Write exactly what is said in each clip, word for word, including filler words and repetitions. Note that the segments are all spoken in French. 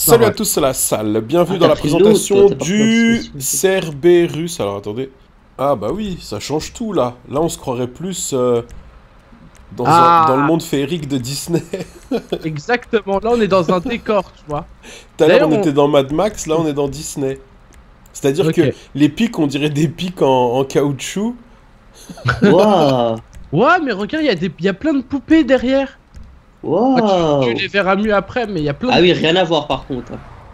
Salut à tous, c'est la salle. Bienvenue Ah, dans la pris présentation l'autre, toi, t'as pas du pris l'autre. Cerberus. Alors attendez. Ah bah oui, ça change tout là. Là on se croirait plus euh, dans, un, dans le Ah, monde féerique de Disney. exactement. Là, on est dans un décor, tu vois. Tout à l'heure on D'ailleurs, on- était dans Mad Max, là on est dans Disney. C'est-à-dire Ok. que les pics, on dirait des pics en, en caoutchouc. Waouh! Ouais, mais regarde, il y, a des- y a plein de poupées derrière. Ah, tu, Waouh! tu les verras mieux après, mais il y a plein Ah de... oui, rien à voir par contre.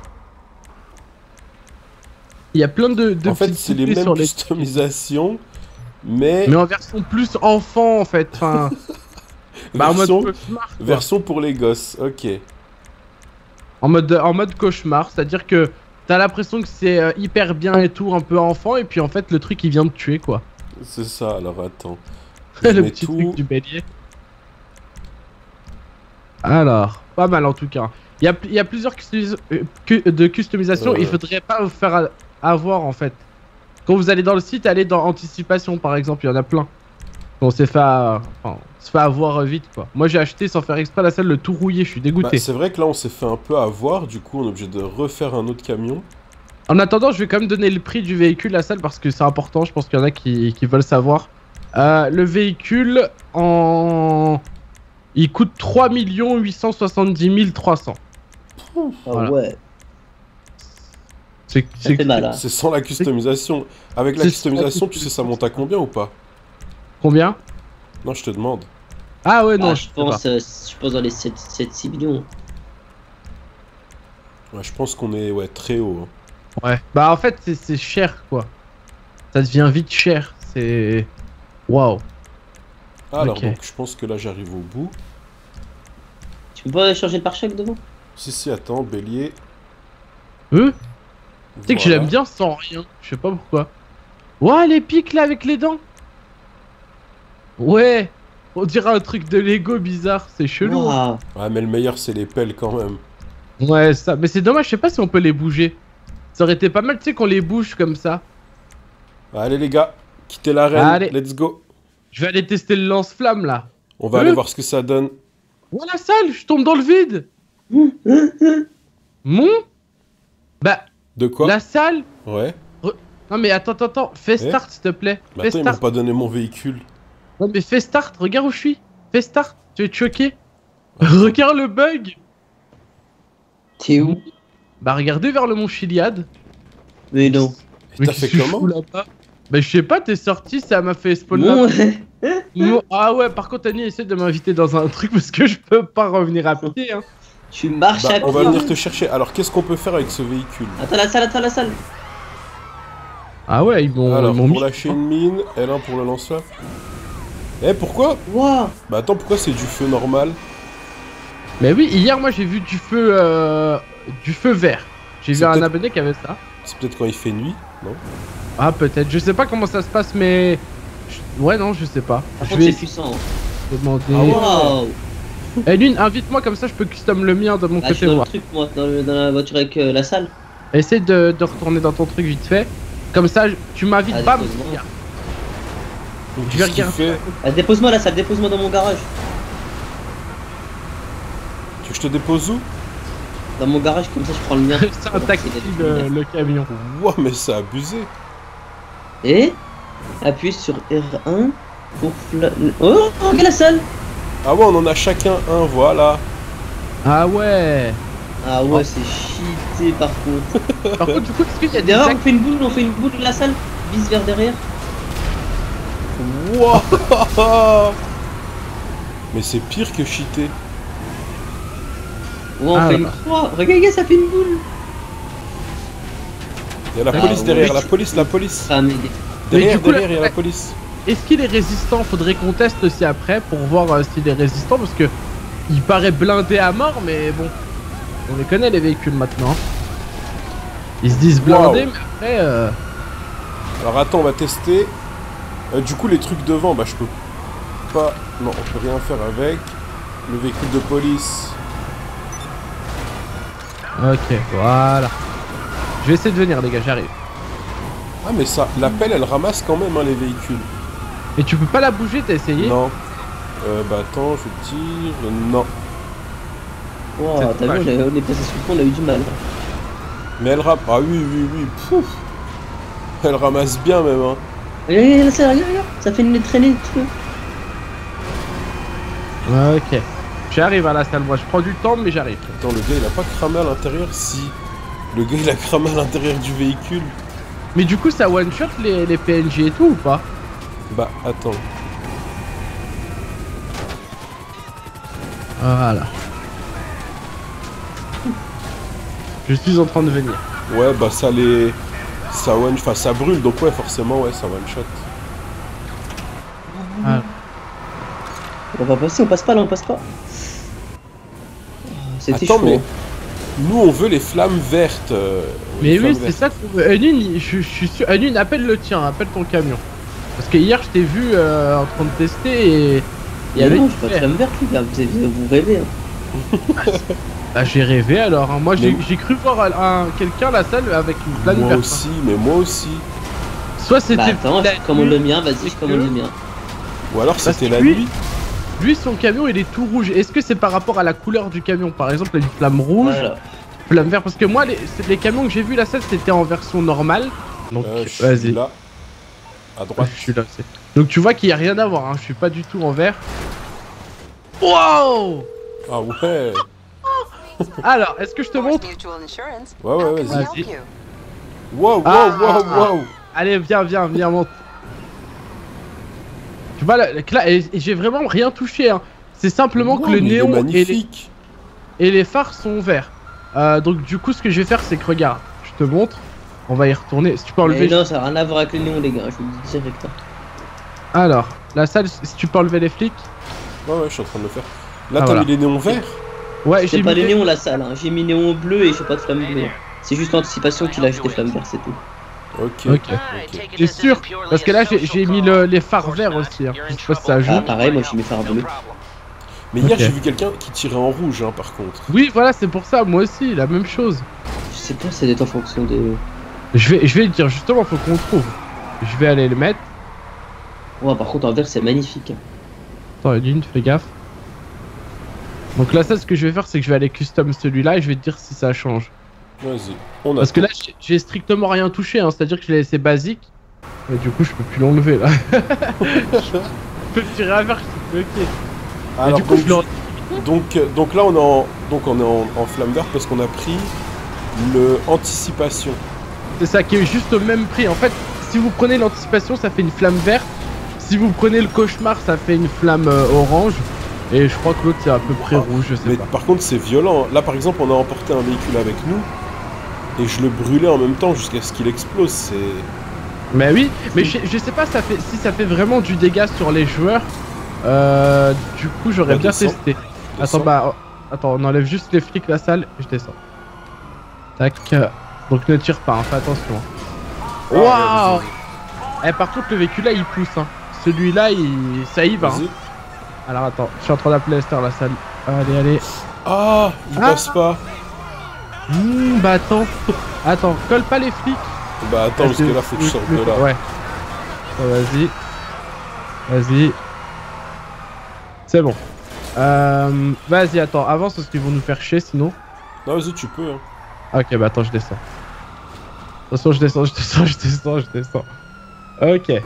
Il y a plein de, de En fait petites c'est les poupées mêmes sur les... customisations, mais, Mais en version plus enfant, en fait. Enfin, bah, en mode version, cauchemar, quoi. version pour les gosses. Ok. En mode, en mode cauchemar, c'est-à-dire que t'as l'impression que c'est euh, hyper bien et tout, un peu enfant, et puis en fait, le truc, il vient de tuer, quoi. C'est ça, alors attends. Je Le mets petit tout. truc du bélier. Alors, pas mal en tout cas. Il y a, il y a plusieurs customis- euh, cu- de customisation, Euh. il faudrait pas vous faire a- avoir en fait. Quand vous allez dans le site, allez dans anticipation par exemple, il y en a plein. On s'est fait, à- enfin, on se fait avoir euh, vite quoi. Moi j'ai acheté sans faire exprès la salle, le tout rouillé, je suis Bah, dégoûté. c'est vrai que là on s'est fait un peu avoir, du coup on est obligé de refaire un autre camion. En attendant, je vais quand même donner le prix du véhicule, la salle, parce que c'est important, je pense qu'il y en a qui, qui veulent savoir. Euh, le véhicule, en... il coûte trois millions huit cent soixante-dix mille trois cents. Ah Voilà. ouais, C'est ça fait mal. Hein. C'est sans la customisation. Avec la C'est customisation, sans tu sais ça monte à combien ou pas? Combien? Non, je te demande. Ah ouais, non, Ah, je je sais pense, euh, je pense dans les sept six millions. Ouais, je pense qu'on est ouais, très haut. hein. pas. Ouais. Bah en fait, c'est- c'est cher quoi. Ça devient vite cher. C'est. Waouh. Alors Ok. donc, je pense que là j'arrive au bout. Tu peux pas changer le pare-choc devant? Si, si, attends, bélier. Euh Tu sais que je Voilà. l'aime bien sans rien. Je sais pas pourquoi. Ouais, les pics là avec les dents. Ouais. On dirait un truc de Lego bizarre. C'est chelou. hein. Waouh! Ouais, mais le meilleur c'est les pelles quand même. Ouais, ça. Mais c'est dommage, je sais pas si on peut les bouger. Ça aurait été pas mal, tu sais, qu'on les bouge comme ça. Allez les gars, quittez l'arène, Allez. let's go. Je vais aller tester le lance-flamme là. On va Euh. aller voir ce que ça donne. Ouais, la salle, je tombe dans le vide. Mon Bah, De quoi? la salle. Ouais. Non mais attends, attends, attends, fais Eh start s'il te plaît. Mais Fais attends, ils m'ont start. pas donné mon véhicule. Non mais fais start, regarde où je suis. Fais start, tu vas te choquer. Regarde le bug. T'es où? Bah regardez vers le mont Chiliade. Mais non. Et Mais t'as qu'est-ce fait que tu fous comment? là-bas? Bah je sais pas, t'es sorti, ça m'a fait spawn Bon, là. Mon- Ah ouais, par contre Annie essaie de m'inviter dans un truc parce que je peux pas revenir à pied hein. tu marches Bah, à on va pied. venir te chercher. Alors, qu'est-ce qu'on peut faire avec ce véhicule? Attends la salle, attends la salle. Ah ouais, ils m'ont Alors, ils m'ont pour mis. lâcher une mine, L un pour le lance-flamme. Eh, pourquoi? Waouh! Bah attends, pourquoi c'est du feu normal? Mais oui, hier moi j'ai vu du feu euh... du feu vert. J'ai vu C'est un peut-être- abonné qui avait ça. C'est peut-être quand il fait nuit, non? Ah peut-être, je sais pas comment ça se passe mais... je- Ouais non, je sais pas. Par Je contre, vais c'est puissant. demander... Ah ouais. Waouh! Eh Lune, invite-moi comme ça je peux custom le mien de mon Là, je suis côté dans le moi. truc, moi, dans, le- dans la voiture avec euh, la salle. Essaye de, de retourner dans ton truc vite fait. Comme ça, je- tu m'invites, Ah, bam. dépose-moi. regarde. Je vais Qu'est-ce qu'il regarder. fait? Ah, dépose-moi la salle, dépose-moi dans mon garage. Tu veux que je te dépose où? Dans mon garage, comme ça je prends le mien. C'est un taxi le, le camion. Ouah, mais c'est abusé. Et appuie sur R un pour fla... Oh, regarde la salle. Ah ouais, on en a chacun un, voilà. Ah ouais. Ah ouais, c'est cheaté par contre. Par contre, du coup, est-ce qu'il y a des Derrière, on ac- fait une boule, on fait une boule de la salle. Vise vers derrière. Wouah. Mais c'est pire que cheater. Ouais, on Ah, fait une là. croix. Regarde, regarde, ça fait une boule. Il y a la Ah, police ouais. derrière, la police, la police. Ah, mais... Derrière, du coup, derrière, il y a la- la police. Est-ce qu'il est résistant? Faudrait qu'on teste aussi après pour voir euh, s'il est résistant parce que il paraît blindé à mort, mais bon, on les connaît les véhicules maintenant. Ils se disent blindés, Wow. mais après. Euh... Alors attends, on va tester. Euh, du coup, les trucs devant, bah je peux pas... Non, on peut rien faire avec. Le véhicule de police. Ok, voilà. Je vais essayer de venir, les gars, j'arrive. Ah mais ça, la pelle, elle ramasse quand même hein, les véhicules. Mais tu peux pas la bouger, t'as essayé? Non. Euh, bah attends, je tire... Non. Wow, C'est t'as vu, dommage. on est passé sous le pont, on a eu du mal. Mais elle ramasse. Ah oui, oui, oui. Pouf. Elle ramasse bien même. Hein. Regarde, regarde, ça, regarde, regarde, ça fait une traînée de trucs. Ok. J'arrive à la salle, moi je prends du temps, mais j'arrive. Attends, le gars il a pas cramé à l'intérieur? Si. Le gars il a cramé à l'intérieur du véhicule. Mais du coup, ça one-shot les, les P N J et tout ou pas? Bah, attends. Voilà. Je suis en train de venir. Ouais, bah ça les. Ça one. Enfin, ça brûle, donc ouais, forcément, ouais, ça one shot. Ah. On va passer, on passe pas là, on passe pas. C'était Attends, chaud. mais. Nous on veut les flammes vertes. euh, les Mais flammes oui, c'est vertes. ça qu'on veut. Anune, il- je, je suis sûr. Anune, appelle le tien, appelle ton camion. Parce que hier, je t'ai vu euh, en train de tester et. Il y Mais avait non, du je suis pas fer. flamme verte, les gars, vous, avez- vous rêvez. Hein. Bah, j'ai rêvé alors. hein. Moi, j'ai Mais- j'ai cru voir un, quelqu'un à la salle avec une flamme Moi verte. aussi, mais moi aussi. hein. Soit c'était. Bah attends, la je commande nuit, le mien, vas-y, je commande le mien. Ou alors Parce c'était que la lui- nuit. Lui, son camion, il est tout rouge. Est-ce que c'est par rapport à la couleur du camion? Par exemple, il a une flamme rouge, Voilà. flamme verte. Parce que moi, les, c'est- les camions que j'ai vus la salle, c'était en version normale. Donc, Euh, je suis vas-y. là. À droite. Je suis là aussi. Donc, tu vois qu'il n'y a rien à voir. Hein. Je suis pas du tout en vert. Wow! Ah ouais. Alors, est-ce que je te montre? Ouais, ouais, vas-y. Vas-y. Wow, wow, Ah, wow, ah, wow. Allez, viens, viens, viens, monte. Tu vois, là, là, et, et j'ai vraiment rien touché. Hein. C'est simplement Wow, que le mais il est néon et les, magnifique. et les phares sont verts. Euh, donc, du coup, ce que je vais faire, c'est que regarde, je te montre. On va y retourner. Si tu peux enlever. Mais non, ça n'a rien à voir avec le néon, les gars, je vous le dis direct. hein. Alors, la salle, si tu peux enlever les flics. Ouais, ouais, je suis en train de le faire. Là, Ah, t'as voilà. mis les néons verts. Ouais, C'est j'ai pas mis les les- néons la salle, hein. J'ai mis néon bleu et j'ai pas de flamme bleue. C'est juste l'anticipation qu'il a ajouté flamme verte, c'est tout. Ok. Ok. T'es sûr? Parce que là, j'ai j'ai mis le- les phares verts aussi. Hein. Je sais pas si ça Ah, joue. pareil, moi j'ai mis phare bleu. Mais hier, Ok. j'ai vu quelqu'un qui tirait en rouge, hein, par contre. Oui, voilà, c'est pour ça. Moi aussi, la même chose. Je sais pas, ça doit être en fonction de. Je vais, je vais le dire justement, faut qu'on trouve. Je vais aller le mettre. Ouais, par contre, en vert, c'est magnifique. Attends, Edwin, fais gaffe. Donc là, ça, ce que je vais faire, c'est que je vais aller custom celui-là et je vais te dire si ça change. Vas-y. On a. Parce que là, j'ai- j'ai strictement rien touché, hein, c'est-à-dire que je l'ai laissé basique. Et du coup, je peux plus l'enlever là. Je peux plus rien faire, je suis bloqué. Et Alors, du coup, donc, je le... donc, euh, donc là, on est en, donc on est en, en flamme verte parce qu'on a pris le anticipation. C'est ça qui est juste au même prix. En fait, si vous prenez l'anticipation, ça fait une flamme verte. Si vous prenez le cauchemar, ça fait une flamme euh, orange. Et je crois que l'autre, c'est à peu près Ah, rouge, je sais Mais pas. par contre, c'est violent. Là, par exemple, on a emporté un véhicule avec nous et je le brûlais en même temps jusqu'à ce qu'il explose. C'est. Mais oui, mais je, je sais pas ça fait, si ça fait vraiment du dégât sur les joueurs. Euh, du coup, j'aurais Bah, bien descends. testé. Descends. Attends, bah, oh, attends, on enlève juste les flics, la salle, et je descends. Tac. Donc ne tire pas, hein, fais attention. Ah, Waouh! vas-y. Eh, par contre, le véhicule là, il pousse. Hein. Celui-là, il... ça y va. Hein. Vas-y. Alors attends, je suis en train d'appeler Esther, la salle. Allez, allez. Ah, il Ah. passe pas. Mmh, bah attends. Attends, colle pas les flics. Bah attends, parce que là, faut que je sorte de là. Ouais. Oh, vas-y. Vas-y. C'est bon. Euh, vas-y, attends, avance parce qu'ils vont nous faire chier sinon. Non, vas-y, tu peux. Hein. Ah, ok, bah attends, je descends. Attention, je descends, je descends, je descends, je descends. Ok.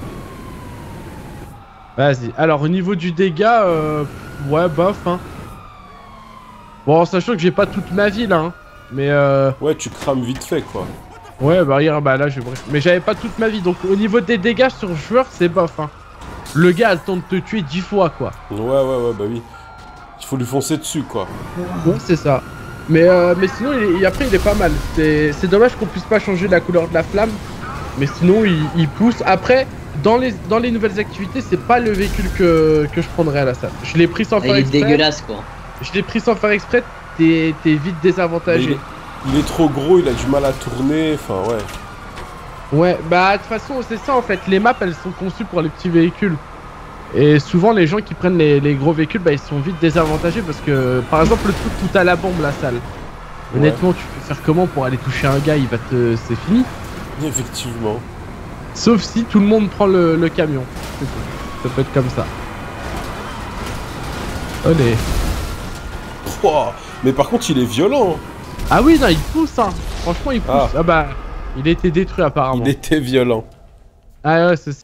Vas-y. Alors, au niveau du dégât, euh, ouais, bof, hein. Bon, en sachant que j'ai pas toute ma vie là, hein. Mais euh, Ouais, tu crames vite fait, quoi. ouais, bah regarde, bah là, je bref. Mais j'avais pas toute ma vie, donc au niveau des dégâts sur joueur, c'est bof, hein. Le gars a le temps de te tuer dix fois, quoi. Ouais, ouais, ouais, bah oui. Il faut lui foncer dessus, quoi. Ouais, c'est ça. Mais, euh, mais sinon, il est- après, il est pas mal. C'est c'est dommage qu'on puisse pas changer la couleur de la flamme. Mais sinon, il, il pousse. Après, dans les, dans les nouvelles activités, c'est pas le véhicule que, que je prendrais à la salle. Je l'ai pris sans Ah, faire il est exprès. dégueulasse, quoi. Je l'ai pris sans faire exprès. T'es t'es vite Mais il, désavantagé. est, il est trop gros, il a du mal à tourner. Enfin, ouais. Ouais, bah de toute façon, c'est ça en fait. Les maps, elles sont conçues pour les petits véhicules. Et souvent, les gens qui prennent les, les gros véhicules, bah ils sont vite désavantagés parce que, par exemple, le truc où t'as la bombe, la salle. Ouais. Honnêtement, tu peux faire comment pour aller toucher un gars, il va te. C'est fini. Effectivement. Sauf si tout le monde prend le, le camion. C'est tout. Ça peut être comme ça. Allez. Pouah, Mais par contre, il est violent. Ah oui, non, il pousse, hein. Franchement, il pousse. Ah. Ah, bah, il a été détruit apparemment. Il était violent. Ah ouais, c'est ça.